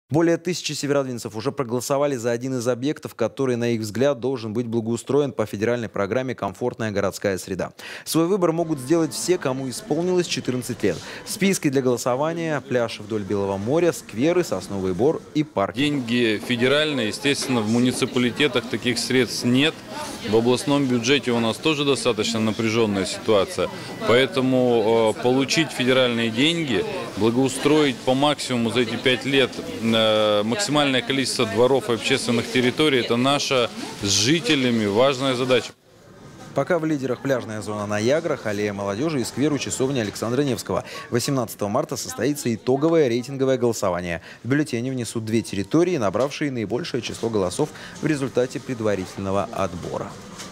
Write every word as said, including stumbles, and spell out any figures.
Более тысячи северодвинцев уже проголосовали за один из объектов, который, на их взгляд, должен быть благоустроен по федеральной программе «Комфортная городская среда». Свой выбор могут сделать все, кому исполнилось четырнадцать лет. В списке для голосования пляж вдоль Белого моря, скверы, Сосновый Бор и парки. Деньги федеральные, естественно, в муниципалитетах таких средств нет. В областном бюджете у нас тоже достаточно напряженная ситуация. Поэтому э, получить федеральные деньги, благоустроить по максимуму за эти пять лет э, максимальное количество дворов и общественных территорий – это наша с жителями важная задача. Пока в лидерах пляжная зона на Яграх, аллея молодежи и сквер у часовни Александра Невского. восемнадцатого марта состоится итоговое рейтинговое голосование. В бюллетени внесут две территории, набравшие наибольшее число голосов в результате предварительного отбора.